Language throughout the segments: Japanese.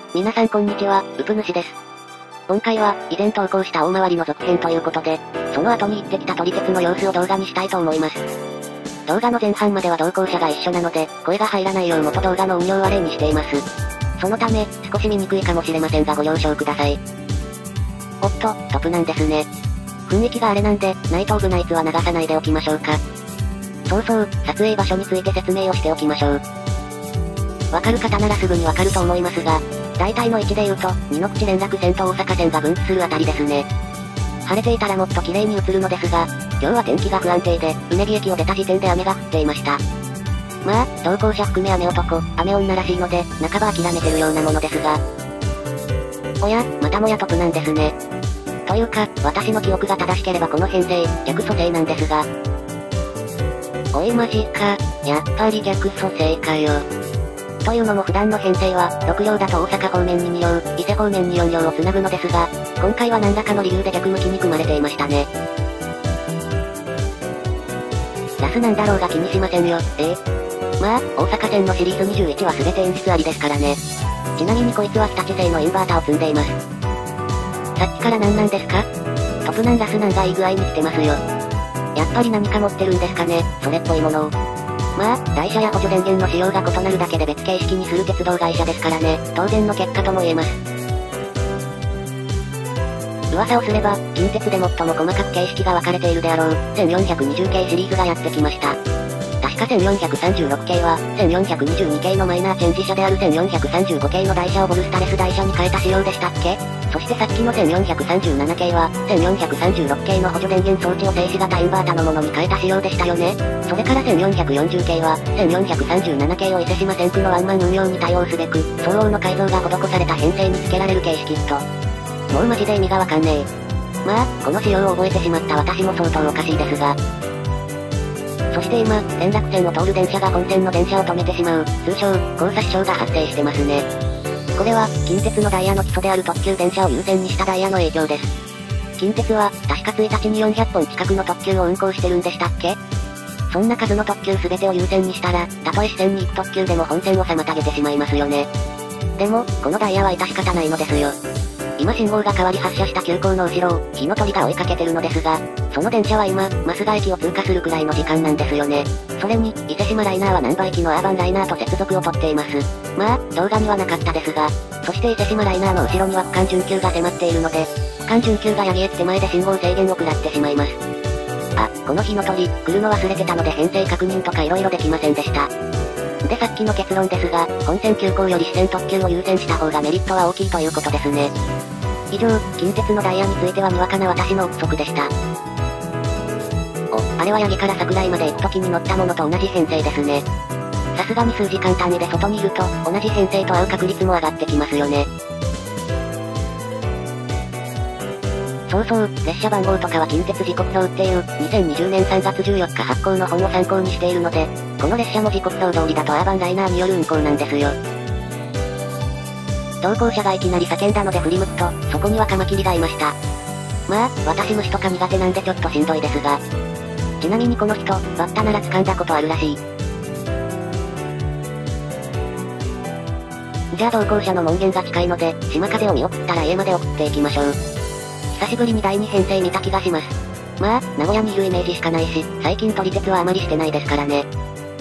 皆さんこんにちは、うぷ主です。今回は、以前投稿した大回りの続編ということで、その後に行ってきた撮り鉄の様子を動画にしたいと思います。動画の前半までは同行者が一緒なので、声が入らないよう元動画の音量は例にしています。そのため、少し見にくいかもしれませんがご了承ください。おっと、トップなんですね。雰囲気があれなんで、ナイトオブナイツは流さないでおきましょうか。そうそう、撮影場所について説明をしておきましょう。わかる方ならすぐにわかると思いますが、大体の位置で言うと、二の口連絡線と大阪線が分岐するあたりですね。晴れていたらもっと綺麗に映るのですが、今日は天気が不安定で、うねぎ駅を出た時点で雨が降っていました。まあ、同行者含め雨男、雨女らしいので、半ば諦めてるようなものですが。おや、またもやトップなんですね。というか、私の記憶が正しければこの編成、逆蘇生なんですが。おいマジか、やっぱり逆蘇生かよ。というのも普段の編成は、6両だと大阪方面に2両、伊勢方面に4両を繋ぐのですが、今回は何らかの理由で逆向きに組まれていましたね。ラスなんだろうが気にしませんよ、まあ、大阪線のシリーズ21は全て演出ありですからね。ちなみにこいつは日立製のインバータを積んでいます。さっきから何なんですか？トプナンラスなんがいい具合に来てますよ。やっぱり何か持ってるんですかね、それっぽいものを。まあ、台車や補助電源の仕様が異なるだけで別形式にする鉄道会社ですからね、当然の結果とも言えます。噂をすれば、近鉄で最も細かく形式が分かれているであろう、1420系シリーズがやってきました。確か1436系は、1422系のマイナーチェンジ車である1435系の台車をボルスタレス台車に変えた仕様でしたっけ？そしてさっきの1437系は、1436系の補助電源装置を静止型インバータのものに変えた仕様でしたよね。それから1440系は、1437系を伊勢志摩線区のワンマン運用に対応すべく、相応の改造が施された編成に付けられる形式と。もうマジで意味がわかんねえ。まあ、この仕様を覚えてしまった私も相当おかしいですが。そして今、連絡線を通る電車が本線の電車を止めてしまう、通称、交差支障が発生してますね。これは、近鉄のダイヤの基礎である特急電車を優先にしたダイヤの影響です。近鉄は、確か1日に400本近くの特急を運行してるんでしたっけ？そんな数の特急全てを優先にしたら、たとえ支線に行く特急でも本線を妨げてしまいますよね。でも、このダイヤは致し方ないのですよ。今信号が変わり発車した急行の後ろを、火の鳥が追いかけてるのですが、その電車は今、増田駅を通過するくらいの時間なんですよね。それに、伊勢志摩ライナーは難波駅のアーバンライナーと接続を取っています。まあ、動画にはなかったですが、そして伊勢志摩ライナーの後ろには区間準急が迫っているので、区間準急が八木駅手前で信号制限を食らってしまいます。あ、この火の鳥、来るの忘れてたので編成確認とか色々できませんでした。でさっきの結論ですが、本線急行より支線特急を優先した方がメリットは大きいということですね。以上、近鉄のダイヤについてはにわかな私の憶測でした。あれは八木から桜井まで行く時に乗ったものと同じ編成ですね。さすがに数時間単位で外にいると、同じ編成と会う確率も上がってきますよね。そうそう、列車番号とかは近鉄時刻表っていう、2020年3月14日発行の本を参考にしているので、この列車も時刻表通りだとアーバンライナーによる運行なんですよ。同行者がいきなり叫んだので振り向くと、そこにはカマキリがいました。まあ、私虫とか苦手なんでちょっとしんどいですが。ちなみにこの人、バッタなら掴んだことあるらしい。じゃあ同行者の門限が近いので、島風を見送ったら家まで送っていきましょう。久しぶりに第2編成見た気がします。まあ、名古屋にいるイメージしかないし、最近撮り鉄はあまりしてないですからね。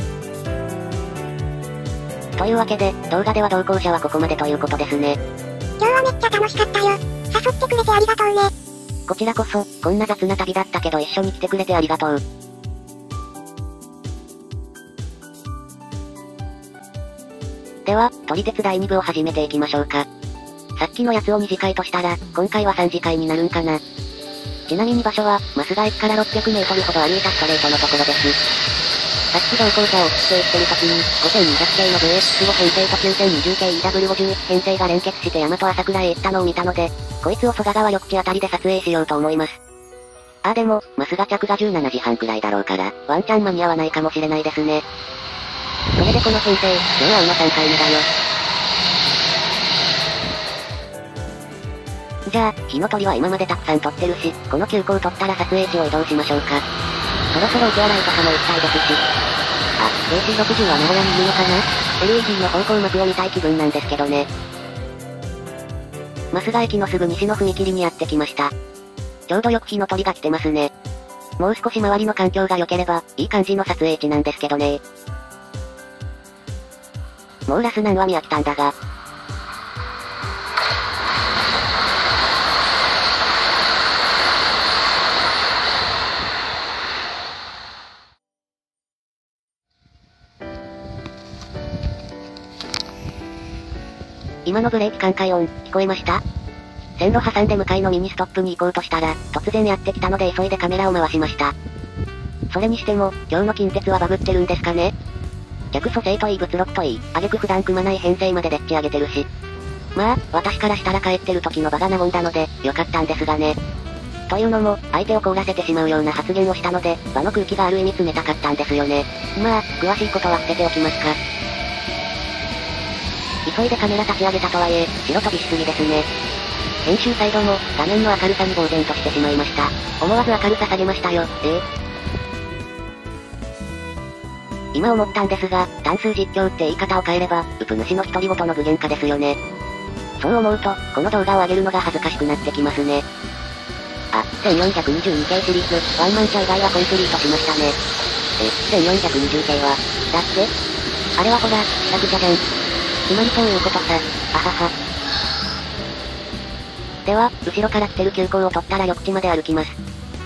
というわけで、動画では同行者はここまでということですね。 今日はめっちゃ楽しかったよ。誘ってくれてありがとうね。 こちらこそ、こんな雑な旅だったけど一緒に来てくれてありがとう。では、撮り鉄第2部を始めていきましょうか。さっきのやつを2次会としたら、今回は3次会になるんかな。ちなみに場所は、増田駅から600メートルほど歩いたストレートのところです。さっき同行者を送っていってる時に、5200系の VX5 編成と9020系 EW51 編成が連結して大和朝倉へ行ったのを見たので、こいつを蘇我川緑地あたりで撮影しようと思います。あでも、増田着が17時半くらいだろうから、ワンチャン間に合わないかもしれないですね。それでこの編成、今日は今3回目だよ。じゃあ、火の鳥は今までたくさん撮ってるし、この急行撮ったら撮影地を移動しましょうか。そろそろお手洗いとかも行きたいですし。あ、AC60 は名古屋にいるのかな？ LED の方向幕を見たい気分なんですけどね。 増賀駅のすぐ西の踏切にやってきました。ちょうどよく火の鳥が来てますね。もう少し周りの環境が良ければ、いい感じの撮影地なんですけどね。もうラスナンは見飽きたんだが。今のブレーキ感快音、聞こえました？線路挟んで向かいのミニストップに行こうとしたら、突然やってきたので急いでカメラを回しました。それにしても、今日の近鉄はバグってるんですかね？客蘇生といい物録といい、挙句普段組まない編成まででっち上げてるし。まあ、私からしたら帰ってる時の場が和んだので、よかったんですがね。というのも、相手を凍らせてしまうような発言をしたので、場の空気がある意味冷たかったんですよね。まあ、詳しいことは伏せておきますか。急いでカメラ立ち上げたとはいえ、白飛びしすぎですね。編集サイドも、画面の明るさに呆然としてしまいました。思わず明るさ下げましたよ、今思ったんですが、単数実況って言い方を変えれば、ウプ主の独り言の具現化ですよね。そう思うと、この動画を上げるのが恥ずかしくなってきますね。あ、1422系シリーズ、ワンマン車以外はコンプリートしましたね。1420系は、だって、あれはほら、試作車じゃん。つまりそういうことさ、あはは。では、後ろから来てる急行を取ったら緑地まで歩きます。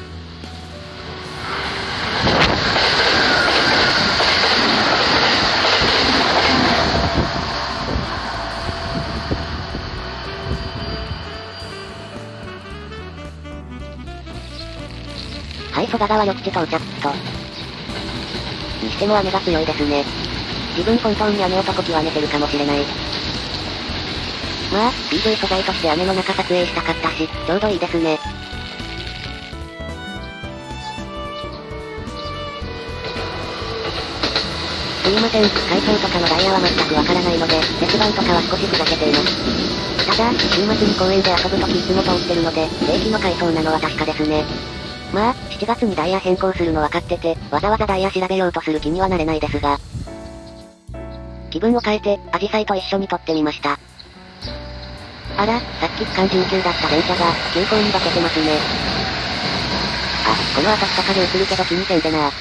はい、蘇我川緑地到着と。にしても雨が強いですね。自分本当に雨男極めてるかもしれない。まあ、PV 素材として雨の中撮影したかったし、ちょうどいいですね。すいません、回答とかのダイヤは全くわからないので、別番とかは少しふざけています。ただ、週末に公園で遊ぶときいつも通ってるので、定期の回答なのは確かですね。まあ、7月にダイヤ変更するの分かってて、わざわざダイヤ調べようとする気にはなれないですが。気分を変えて、アジサイと一緒に撮ってみました。あら、さっき期間19だった電車が、急行に化けてますね。あ、この後下風映るけど気にせんでな。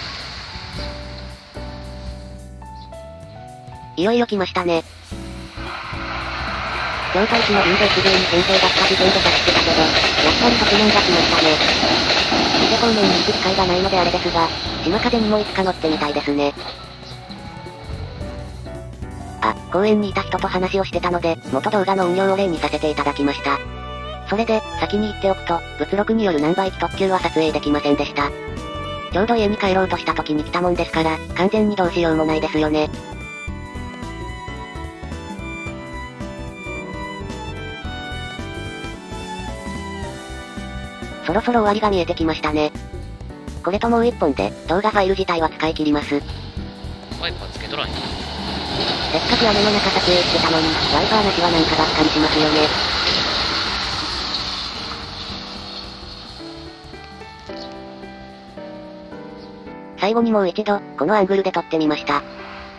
いよいよ来ましたね。京都市の臨時駅に編成だった時点で察してたけど、やっぱり特難が来ましたね。伊勢方面に行く機会がないのであれですが、島風にもいつか乗ってみたいですね。あ、公園にいた人と話をしてたので、元動画の運用を例にさせていただきました。それで、先に言っておくと、物録によるナンバー1特急は撮影できませんでした。ちょうど家に帰ろうとした時に来たもんですから、完全にどうしようもないですよね。そろそろ終わりが見えてきましたね。これともう一本で、動画ファイル自体は使い切ります。 ワイパーつけとらんやん。 せっかく雨の中撮影してたのに、ワイパーなしはなんかがっかりしますよね。最後にもう一度、このアングルで撮ってみました。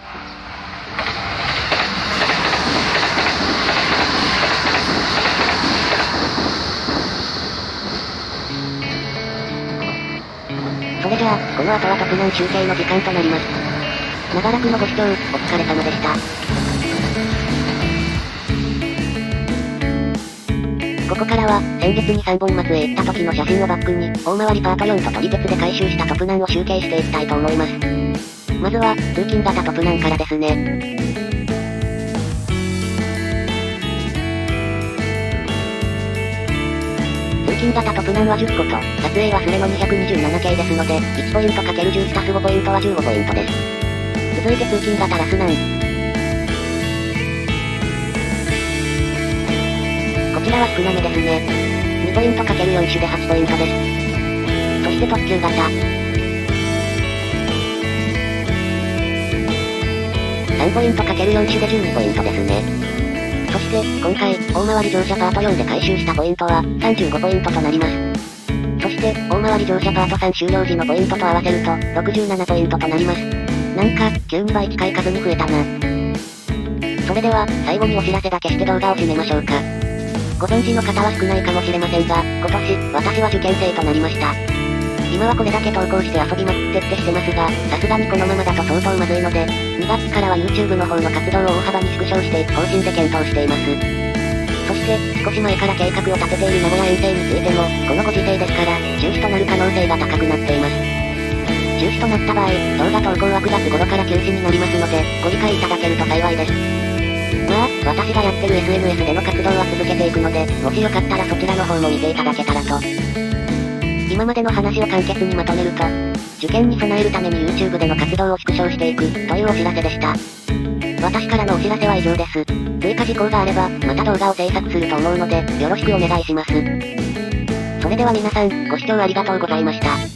それじゃあ、この後は特難集計の時間となります。長らくのご視聴、お疲れ様でした。ここからは、先月に3本松へ行った時の写真をバックに、大回りパート4と撮り鉄で回収したトプナンを集計していきたいと思います。まずは、通勤型トプナンからですね。通勤型トプナンは10個と、撮影忘れの227系ですので、1ポイント ×10 足す5ポイントは15ポイントです。続いて通勤型ラスナン。こちらは少なめですね。2ポイント ×4 種で8ポイントです。そして特急型。3ポイント ×4 種で12ポイントですね。そして、今回、大回り乗車パート4で回収したポイントは、35ポイントとなります。そして、大回り乗車パート3終了時のポイントと合わせると、67ポイントとなります。なんか、急に倍近い数に増えたな。それでは、最後にお知らせだけして動画を締めましょうか。 ご存知の方は少ないかもしれませんが、今年、私は受験生となりました。今はこれだけ投稿して遊びまくってってしてますが、さすがにこのままだと相当まずいので、2学期からは YouTube の方の活動を大幅に縮小していく方針で検討しています。そして、少し前から計画を立てている名古屋遠征についても、このご時世ですから、中止となる可能性が高くなっています。中止となった場合、動画投稿は9月頃から休止になりますので、ご理解いただけると幸いです。まあ、私がやってる SNS での活動は続けていくので、もしよかったらそちらの方も見ていただけたらと。今までの話を簡潔にまとめると、受験に備えるために YouTube での活動を縮小していく、というお知らせでした。私からのお知らせは以上です。追加事項があれば、また動画を制作すると思うので、よろしくお願いします。それでは皆さん、ご視聴ありがとうございました。